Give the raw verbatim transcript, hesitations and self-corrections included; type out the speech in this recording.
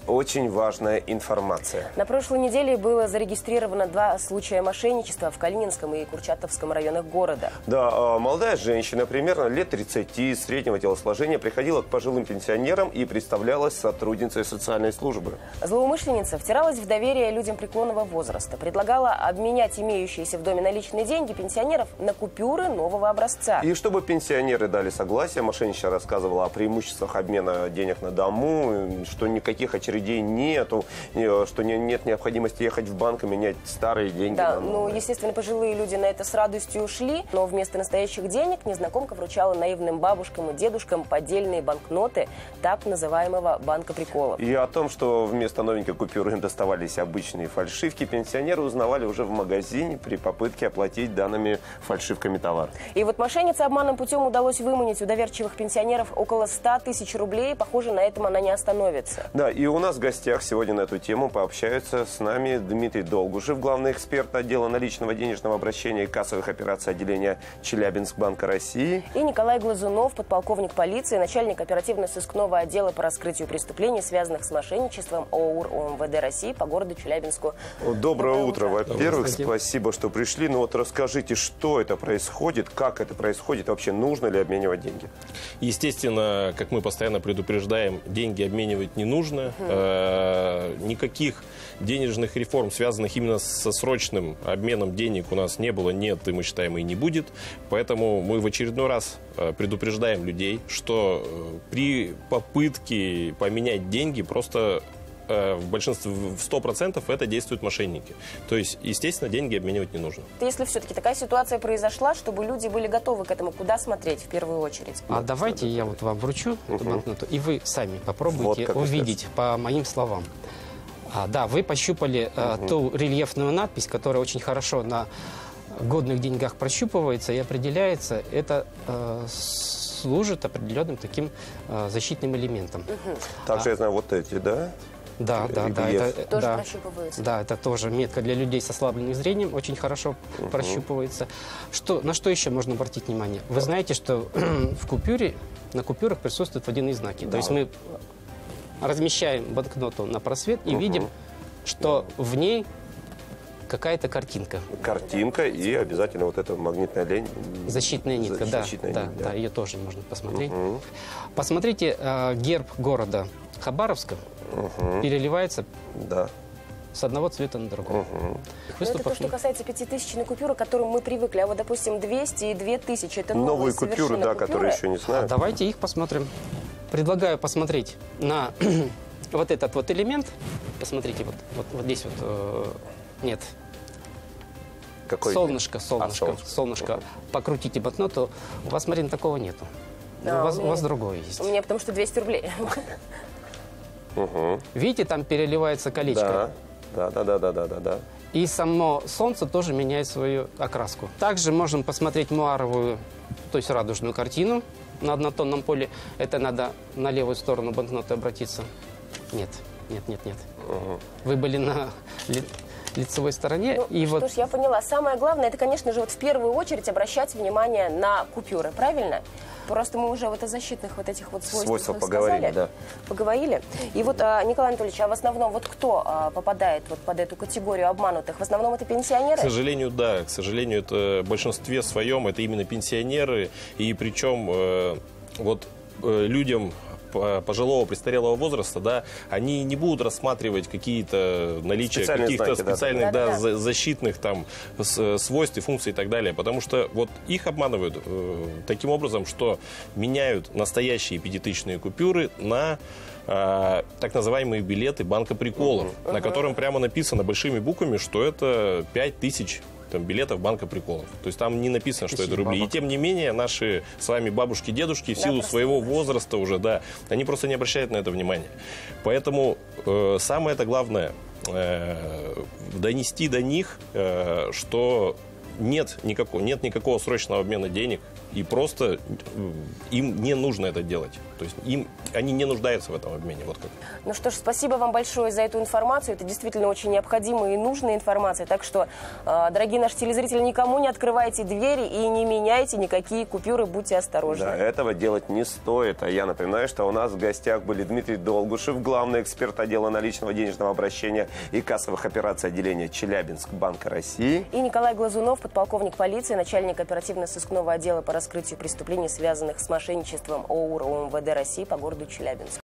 очень важная информация. На прошлой неделе было зарегистрировано два случая мошенничества в Калининском и Курчатовском районах города. Да, молодая женщина, примерно лет тридцати, среднего телосложения, приходила к пожилым пенсионерам и представлялась сотрудницей социальной службы. Злоумышленница втиралась в доверие людям преклонного возраста, предлагала обменять имеющиеся в доме наличные деньги пенсионеров на купюры нового образца. И чтобы пенсионеры дали согласие, мошенничка рассказывала о преимуществах обмена денег на дому, что никаких очередей нету, что нет необходимости ехать в банк и менять старые деньги. Да, ну, естественно, пожилые люди на это с радостью ушли, но вместо настоящих денег незнакомка вручала наивным бабушкам и дедушкам поддельные банкноты так называемого банка приколов. И о том, что вместо новенькой купюры им доставались обычные фальшивки, пенсионеры узнавали уже в магазине при попытке оплатить данными фальшивками товар. И вот мошеннице обманным путем удалось выманить у доверчивых пенсионеров около ста тысяч рублей. Похоже, на этом она не остановится. Да, и у нас в гостях сегодня на эту тему пообщаются с нами Дмитрий Долгушев, главный эксперт отдела наличного денежного обращения и кассовых операций отделения Челябинскбанка России. И Николай Глазунов, подполковник полиции, начальник оперативно-сыскного отдела по раскрытию преступлений, связанных с мошенничеством ОУР ОМВД России по городу Челябинску. Доброе, Доброе утро. утро. Во-первых, спасибо, что пришли. Ну вот расскажите, что это происходит, как это происходит, вообще нужно ли обменивать деньги? Естественно, как мы постоянно предупреждаем, деньги обменивать не нужно. Угу. Э-э- никаких денежных реформ, связанных именно со срочным обменом денег, у нас не было, нет, и мы считаем, и не будет. Поэтому мы в очередной раз предупреждаем людей, что при попытке поменять деньги просто в большинстве, в сто процентов это действуют мошенники. То есть, естественно, деньги обменивать не нужно. Если все-таки такая ситуация произошла, чтобы люди были готовы к этому, куда смотреть в первую очередь? А давайте я вот вам вручу эту банкноту, и вы сами попробуйте вот увидеть по моим словам. А, да, вы пощупали а, угу. ту рельефную надпись, которая очень хорошо на годных деньгах прощупывается и определяется. Это а, служит определенным таким а, защитным элементом. Угу. Также, а, я знаю, вот эти, да? Да, да, да. Это, тоже да, прощупывается? Да, это тоже метка для людей с ослабленным зрением, очень хорошо угу. прощупывается. Что, на что еще можно обратить внимание? Вы знаете, что в купюре, на купюрах присутствуют водяные знаки. Да. То есть мы размещаем банкноту на просвет и угу. видим, что в ней какая-то картинка. Картинка и обязательно вот эта магнитная лень. Защитная нитка, да, защитная да, нить, да. да, ее тоже можно посмотреть. Угу. Посмотрите, э, герб города Хабаровска угу. переливается да. с одного цвета на другой. Угу. Это то, что касается пятитысячной купюры, к которой мы привыкли. А вот, допустим, двести и две тысячи, это новые, новые купюры, да, купюры. которые еще не знаю. А давайте их посмотрим. Предлагаю посмотреть на вот этот вот элемент. Посмотрите, вот, вот, вот здесь вот, э, нет. Какой? Солнышко, солнышко, а, солнышко. солнышко. Угу. Покрутите банкноту. У вас, Марина, такого нету. Да, у, вас, у, у вас другое есть. У меня потому что двести рублей. Угу. Видите, там переливается колечко. Да, да, да, да, да, да, да. И само солнце тоже меняет свою окраску. Также можем посмотреть муаровую, то есть радужную картину на однотонном поле. Это надо на левую сторону банкноты обратиться. Нет, нет, нет, нет. Угу. Вы были на ли, лицевой стороне. Ну, и что вот... ж, я поняла. Самое главное, это, конечно же, вот в первую очередь обращать внимание на купюры, правильно? Просто мы уже вот о защитных вот этих вот свойствах Свойства поговорили, сказали, да. Поговорили. И вот, Николай Анатольевич, а в основном вот кто попадает вот под эту категорию обманутых? В основном это пенсионеры? К сожалению, да. К сожалению, это в большинстве своем это именно пенсионеры. И причем э, вот э, людям пожилого престарелого возраста, да, они не будут рассматривать какие-то наличия каких-то специальных да, да, да. защитных там свойств и функций и так далее, потому что вот их обманывают э, таким образом, что меняют настоящие пятитысячные купюры на э, так называемые билеты банка приколов, uh-huh. на котором прямо написано большими буквами, что это пять тысяч там, билетов банка приколов. То есть там не написано, что это рубли. И тем не менее, наши с вами бабушки, дедушки в да, силу своего возраста уже, да, они просто не обращают на это внимания. Поэтому э, самое это главное э, донести до них, э, что нет никакого, нет никакого срочного обмена денег. и просто им не нужно это делать. То есть им, они не нуждаются в этом обмене. Вот как. Ну что ж, спасибо вам большое за эту информацию. Это действительно очень необходимая и нужная информация. Так что, дорогие наши телезрители, никому не открывайте двери и не меняйте никакие купюры, будьте осторожны. Да, этого делать не стоит. А я напоминаю, что у нас в гостях были Дмитрий Долгушев, главный эксперт отдела наличного денежного обращения и кассовых операций отделения Челябинскбанка России. И Николай Глазунов, подполковник полиции, начальник оперативно-сыскного отдела по раскрытию преступлений, связанных с мошенничеством ОУР ОМВД России по городу Челябинск.